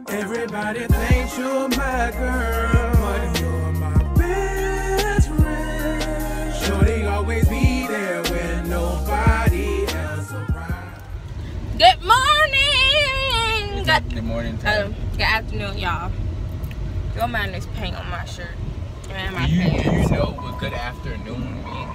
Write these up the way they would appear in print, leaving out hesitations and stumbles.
Everybody thinks you're my girl, but you're my best friend. Shorty always be there when nobody else around. Good morning! Good morning time. Good afternoon, y'all. Don't mind this paint on my shirt and my Do you pants. know what good afternoon means?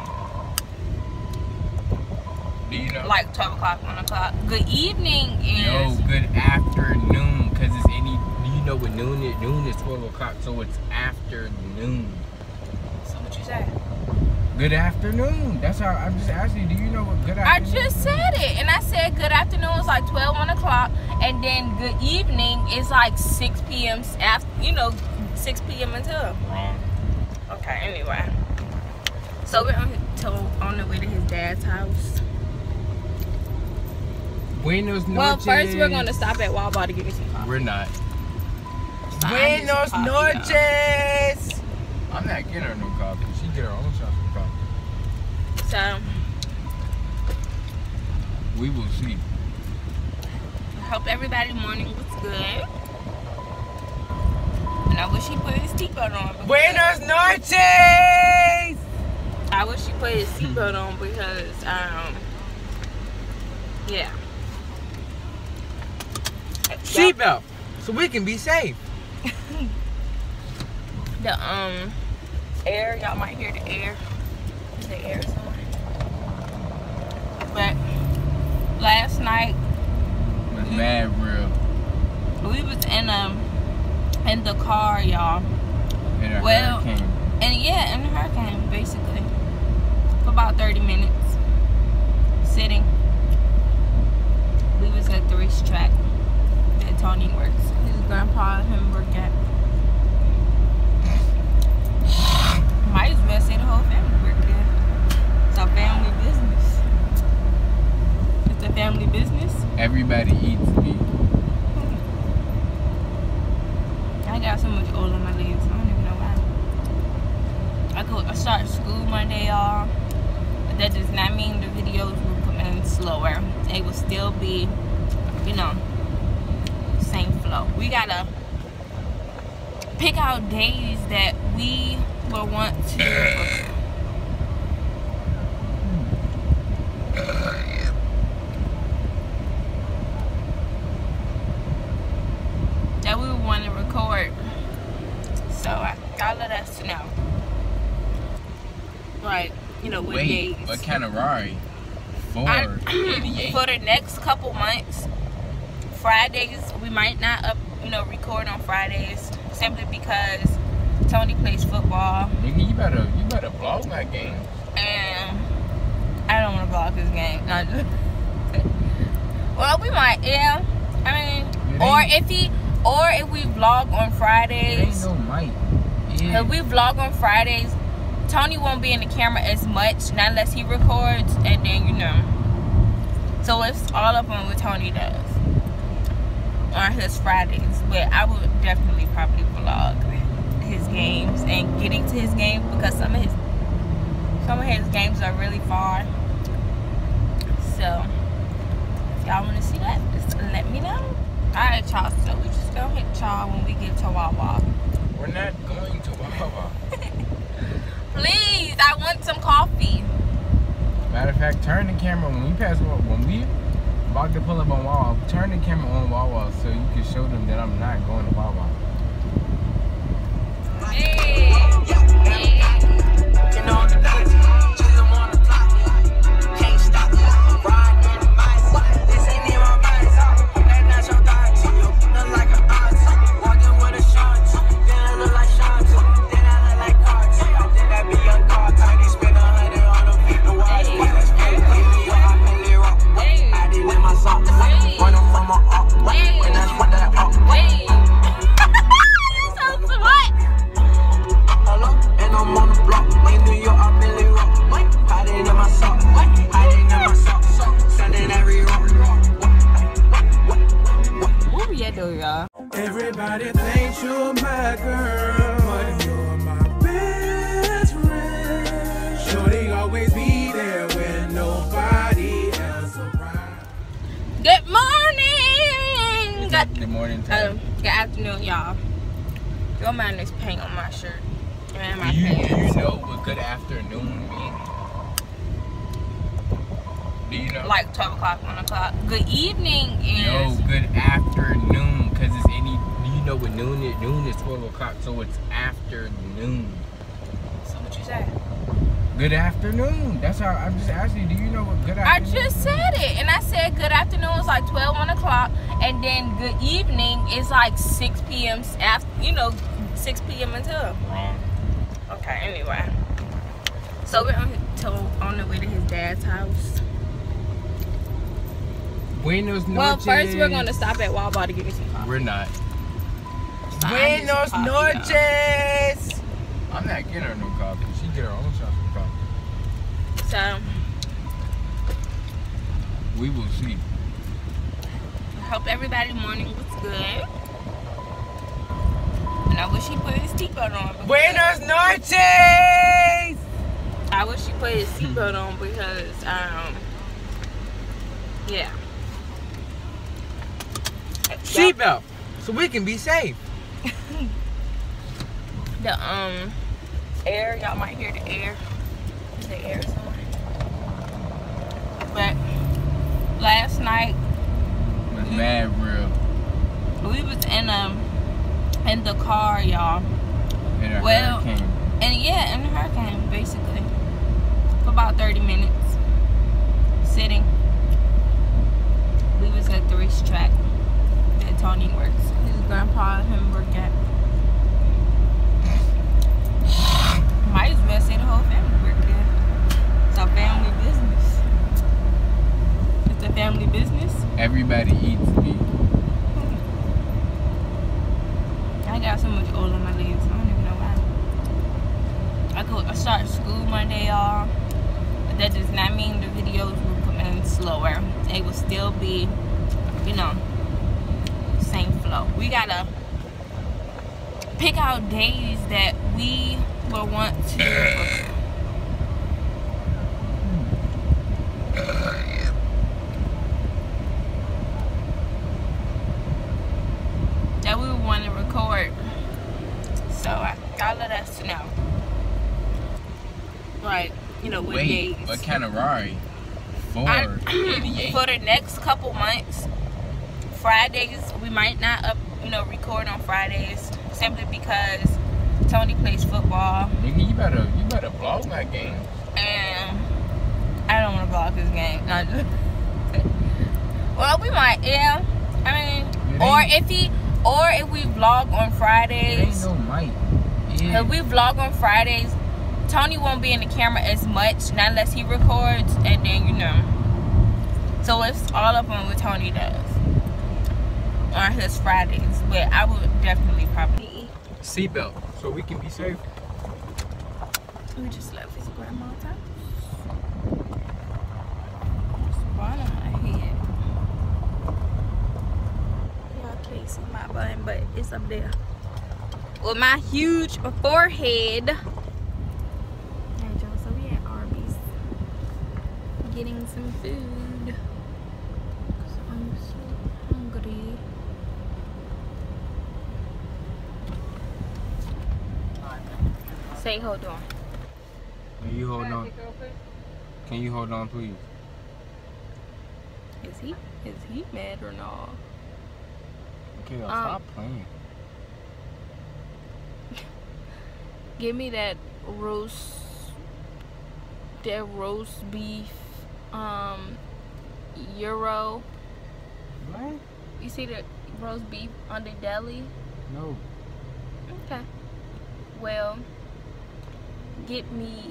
Do you know? Like 12 o'clock, 1 o'clock. Good evening is... No, good afternoon, because it's any... Do you know what noon is? Noon is 12 o'clock, so it's afternoon. So what you say? Good afternoon. That's how I'm just asking you. Do you know what good I afternoon just said it. And I said good afternoon is like 12, 1 o'clock. And then good evening is like 6 p.m. after, 6 p.m. until. Wrong. Okay, anyway. So we're on the way to his dad's house. Buenos noches. Well, first we're going to stop at Wawa to get me some coffee. We're not. Buenos noches. I'm not getting her no coffee. She get her own shot of coffee. So, We will see. hope everybody's morning was good. And I wish he put his seatbelt on. Buenos noches. I wish he put his seatbelt on because, yeah. Seatbelt, so we can be safe. The air, y'all might hear the air. The air's on. But last night It was mad real. we was in the car, y'all. In a hurricane. And yeah, in the hurricane, basically. For about 30 minutes. Sitting. We was at the racetrack that Tonio works. His grandpa and him work at. Might as well say the whole family work there. It's a family business. It's a family business. Everybody eats meat. I got so much oil on my legs. I don't even know why. I start school Monday, y'all. But that does not mean the videos will come in slower. They will still be, same flow. We gotta pick out days that we will want to. That we want to record. So y'all let us know. Like, what Wait, days. what kind of Rari? 488. For the next couple months, Fridays we might not record on Fridays simply because Tony plays football. Nigga, you better vlog my game. And I don't want to vlog his game. Well, we might, yeah. I mean, or if we vlog on Fridays. Ain't no mic. Yeah. If we vlog on Fridays, Tony won't be in the camera as much, not unless he records, and then So it's all up on what Tony does on his Fridays. But I would definitely probably vlog his games and getting to his games because some of his games are really far. So if y'all want to see that, just let me know. Alright, y'all, so we just gonna hit y'all when we get to Wawa. We're not going to Wawa. Please, I want some coffee. Matter of fact, turn the camera when we about to pull up on Wawa. Turn the camera on Wawa so you can show them that I'm not going to Wawa. Hey. Everybody thinks you're my girl, but you're my best friend. Shorty always be there when nobody else around. Good morning! the morning time. Good afternoon, y'all. Don't mind this paint on my shirt and my Do you pants. know what good afternoon means? Do you know? Like 12 o'clock, 1 o'clock. Good evening is... No, good afternoon, because it's any... Do you know what noon is? Noon is 12 o'clock, so it's afternoon. So what you say? Good afternoon. That's how I'm just asking you. Do you know what good I afternoon just said it, and I said good afternoon is like 12, 1 o'clock, and then good evening is like 6 p.m. after, 6 p.m. until. Wrong. Okay, anyway. So we're on the way to his dad's house. Buenos noches. Well, first we're going to stop at Walmart to get me some coffee. We're not. Fine, Buenos coffee, noches. I'm not getting her no coffee. She get her own shot of coffee. So, We will see. hope everybody's morning was good. And I wish he put his seatbelt on. Buenos noches. I wish he put his seatbelt on because, yeah. Seatbelt, so we can be safe. The air, y'all might hear the air. The air is on. But last night It's mad real. we was in the car, y'all. In a Well, hurricane. And yeah, in the hurricane, basically. For about 30 minutes. Sitting. We was at the racetrack that Tonio works. His grandpa and him work at. Might as well say the whole family work there. It's a family business. It's a family business. Everybody eats meat. I got so much oil on my legs. I don't even know why. I start school Monday, y'all. But that does not mean the videos will come in slower. They will still be, same flow. We gotta pick out days that we will want to. That we want to record. So y'all let us know. Like, what Wait, days. what kind of Rari? 488. For the next couple months, Fridays we might not record on Fridays simply because Tony plays football Nigga, you better vlog my game. and I don't want to vlog his game. No, well, we might, yeah. I mean, or if we vlog on It ain't Fridays. no mic. Yeah. If we vlog on Fridays, Tony won't be in the camera as much, not unless he records, and then So it's all up on what Tony does on his Fridays. But I would definitely probably Seatbelt, so we can be safe. we just left his grandma's house. It's right on my head. Y'all can't see my bun, but it's up there. With my huge forehead. So we at Arby's getting some food. Cause I'm so hungry. Say hold on. Can you hold on? Can you hold on, please? Is he mad or not? Okay, stop playing. Give me that roast beef Euro. What? You see the roast beef on the deli? No. Okay. Well, get me.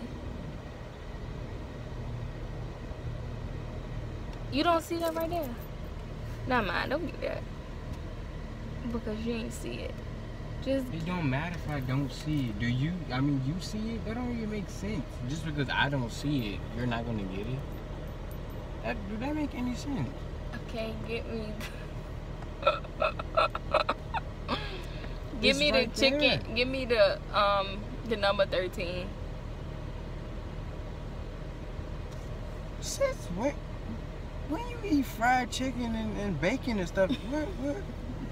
You don't see that right there? Never mind, don't get that. Because you ain't see it. Just It don't matter if I don't see it. Do you? I mean, you see it? That don't even make sense. Just because I don't see it, you're not gonna get it. Do that make any sense? okay, get me. Give It's me right the chicken. there. Give me the number 13. Sis, when you eat fried chicken and bacon and stuff, what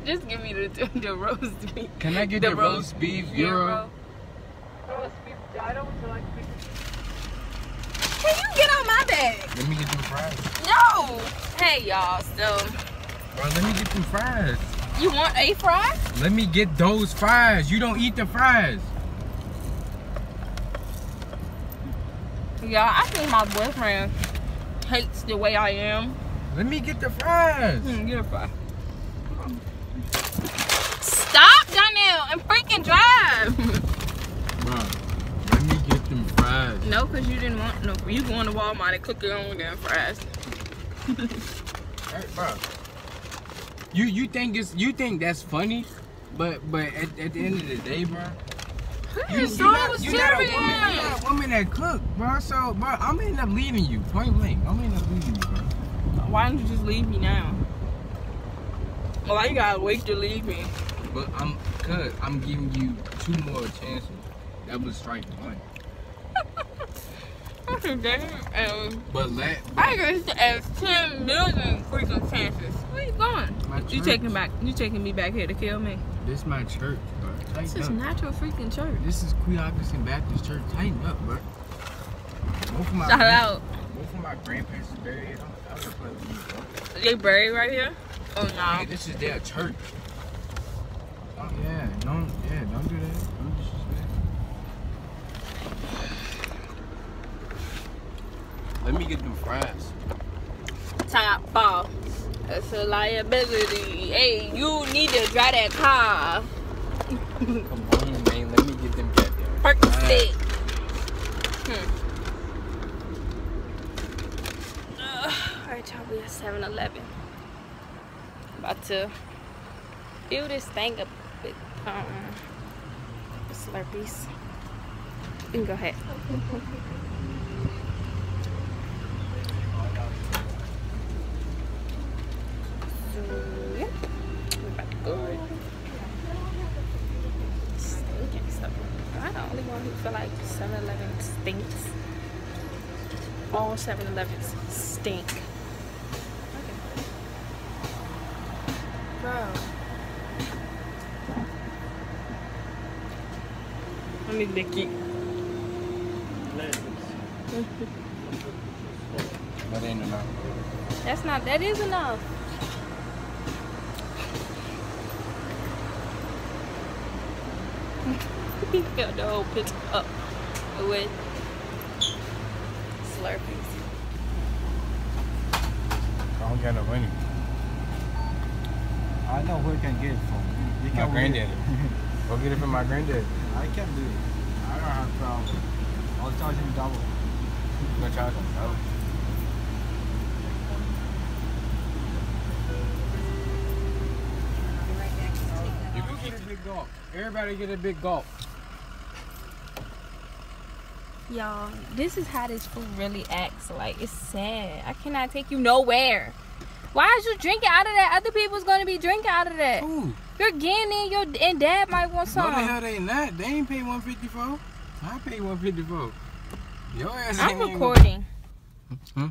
Just give me the roast beef. Can I get the roast beef gyro? Roast beef gyro, would you like beef? Can you get on my bag? Let me get them fries. No! Hey, y'all, so... Bro, let me get them fries. You want a fry? Let me get those fries. You don't eat the fries. Y'all, I think my boyfriend hates the way I am. Let me get the fries. Get a fry. Stop, Donnell, and freaking drive. Bro, let me get them fries. No, because you didn't want no. You going to Walmart and cook your own damn fries. Hey, bro. You think that's funny, but at the end of the day, bro. You're not a woman that cook, bro. So, bro, I'm gonna end up leaving you. Point blank. I'm gonna end up leaving you, bro. Why don't you just leave me now? Why you gotta wait to leave me? But I'm giving you 2 more chances. That was strike 1. But I guess as 10 million freaking chances. Where you going? You taking me back here to kill me? This is my church, bro. This is not your freaking church. This is Queen Baptist Church. Tighten up, bro. Shout out. Both of my grandparents is buried. I don't play with you, bro. They buried right here? Oh no. Hey, this is their church. Oh yeah, don't do that. Don't disrespect. Let me get them fries. Top ball. That's a liability. Hey, you need to drive that car. Come on, man. Let me get them goddamn Percocet. Alright, y'all, we at 7-Eleven. About to fill this thing up with Slurpees. You can go ahead. So, yeah. We're about to go. Stinking stuff. I'm the only one who feel like 7-Eleven stinks. All 7-Elevens stink. Okay. Bro. Let me lick you. That ain't enough. That's not, that is enough. He filled the whole pitch up with Slurpees. I don't got no money. I know who can get it from. You My can granddaddy. Go get it from my granddaddy. I can do it. I don't have problem. I'll charge him double. I'm gonna charge him. Oh. You can get a big gulp. Everybody get a big gulp. Y'all, this is how this food really acts. Like, it's sad. I cannot take you nowhere. Why is you drinking out of that? Other people's gonna be drinking out of that. Ooh. You're getting in, and dad might want some. No, the hell they not. They ain't pay $154. I paid $154. Your ass I'm ain't recording. Oh,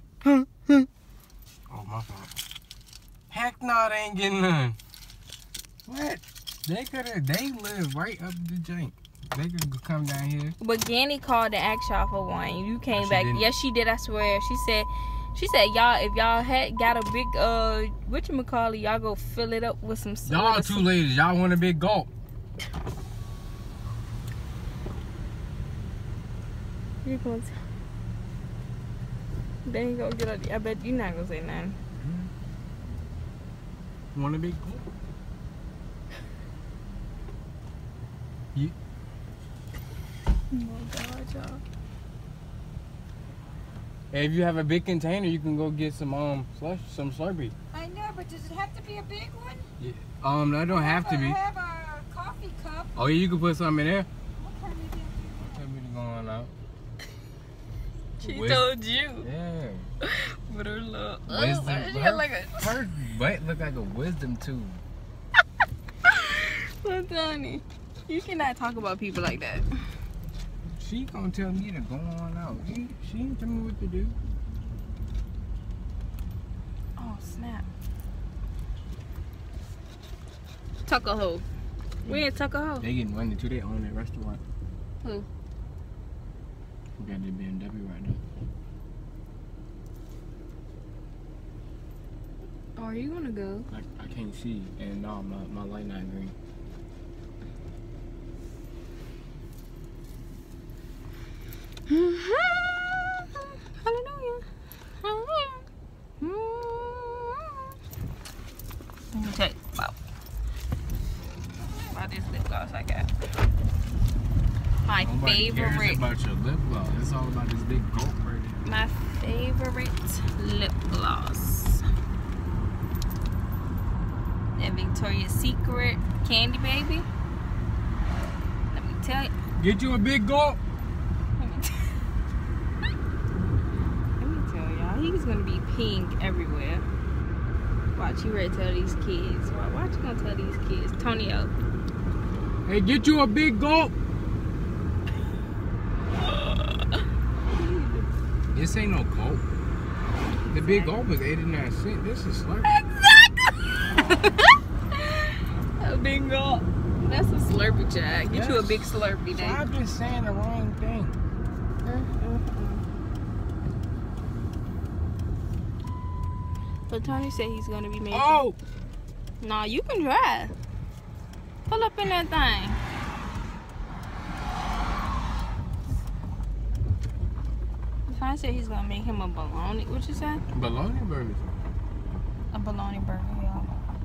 my fault. Heck no, they ain't getting none. What? They live right up the jank. They could come down here. But Ganny called to ask y'all for one. You came she back. didn't. Yes, she did. I swear. She said, y'all, if y'all had got a big whatchamacallit, y'all go fill it up with some. Y'all two ladies, y'all want a big gulp. You going to? They ain't gonna get up. I bet you're not gonna say nothing. Want a big gulp? You. Oh my God, y'all. Hey, if you have a big container, you can go get some some Slurpee. I know, but does it have to be a big one? Yeah. That don't have to be. I have a coffee cup. Oh yeah, you can put something in there. What kind of thing? Tell me to go on out. She told you. Yeah. With her little. Wisdom. She got like a. Her butt look like a wisdom tooth. I'm telling you, you cannot talk about people like that. She gonna tell me to go on out. She ain't tell me what to do. Oh snap! Tuckahoe. We in Tuckahoe. They getting money too. They own that restaurant. Who? We got the BMW right now. Oh, are you gonna go? I can't see, and no, my light not green. Hallelujah. Let me check about this lip gloss I got. My Nobody cares favorite. about your lip gloss. It's all about this big gulp right there. My favorite lip gloss. That Victoria's Secret Candy Baby. Let me tell you. Get you a big gulp. Let me tell y'all. He's gonna be pink everywhere. Watch, you ready to tell these kids. Watch you gonna tell these kids. Tonio. Hey, get you a big gulp. This ain't no gulp. The big gulp was 89 cents. This is Slurpee. A big gulp. That's a Slurpee, Jack. Get you a big Slurpee, So then. I've been saying the wrong thing. But Tony said he's gonna be making. Oh! Nah, you can drive. Pull up in that thing. I said he's gonna make him a bologna. What you say? Bologna burgers. A bologna burger, y'all.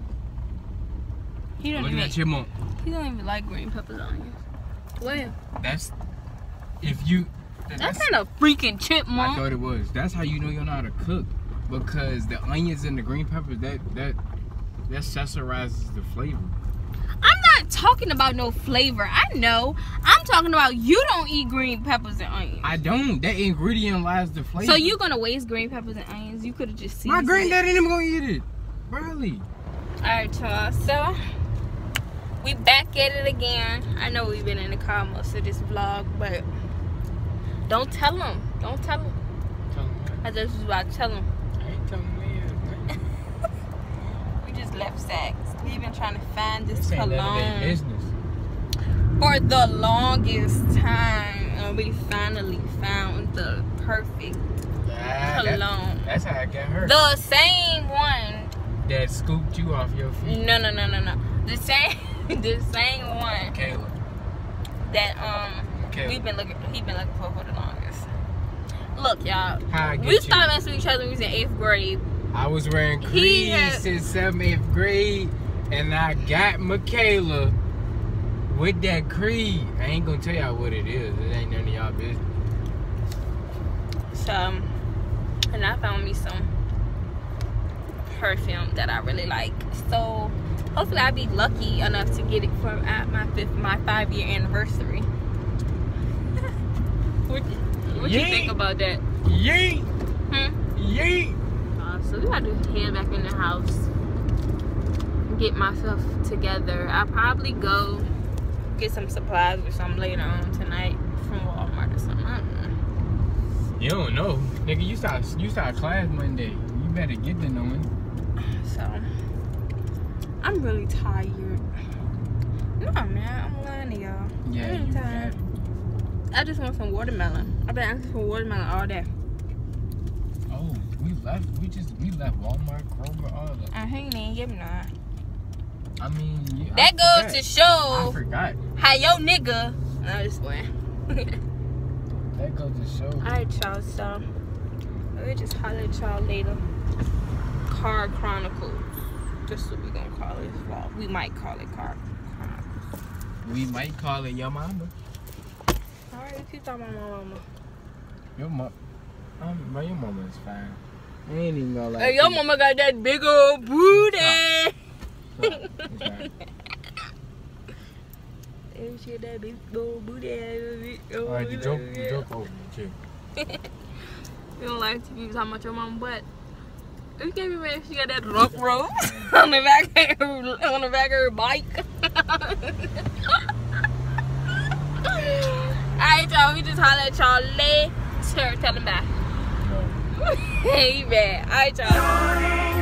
He don't Look at that even. chipmunk. He don't even like green peppers on his. Well, That's if you. that's kind of freaking I chipmunk. thought it was. That's how you know you know how to cook, because the onions and the green peppers that accessorizes the flavor. I'm not talking about no flavor. I know. I'm talking about you don't eat green peppers and onions. I don't. That ingredient lies the flavor. So you gonna waste green peppers and onions? You could have just seen. My granddad ain't even gonna eat it. Really? Alright, y'all. So we back at it again. I know we've been in the car most of this vlog, but don't tell them. Don't tell them. Tell him what? I just was about to tell them. I ain't telling him yet. We just left Saks. We've been trying to find this This ain't none of their cologne business. for the longest time, and we finally found the perfect cologne. That's how I got hurt. The same one. That scooped you off your feet. No. The same one Kayla. that Kayla. he been looking for the longest. Look, y'all. How I get We you? started messing with each other when we was in 8th grade. I was wearing He Creed had- since 7th, 8th grade, and I got Michaela with that Creed. I ain't gonna tell y'all what it is. It ain't none of y'all business. So, and I found me some perfume that I really like. So, hopefully I'll be lucky enough to get it for at my 5-year anniversary. What you Yeet. think about that? Yeet! Yeet! So we gotta head back in the house, get myself together. I'll probably go get some supplies or something later on tonight from Walmart or something. I don't know. You don't know. Nigga, you start class Monday. You better get to knowing. So I'm really tired. No man, I'm lying to y'all. Yeah, I ain't you tired. I just want some watermelon. I've been asking for watermelon all day. Oh, we left Walmart, Kroger, all that. I ain't even give me none. I mean, yeah, That goes to I show forgot. how your nigga. No, this way. That goes to show. Alright, y'all. So we'll just holler at y'all later. Car Chronicles. That's what we gonna call it. Well, we might call it Car Chronicles. We might call it your mama. Alright, if you talking about my mama. Your mama. Your mama is fine. I ain't even gonna lie. Hey, your mama got that big old booty. It's fine. Hey, she got that big old booty. Alright, you joke over me, too. You don't like to be talking about your mama butt. You can't be mad if she got that rump rope on the back of her bike. Alright, y'all, we just holler at y'all later. Tell them bye. Hey, man. Alright, y'all.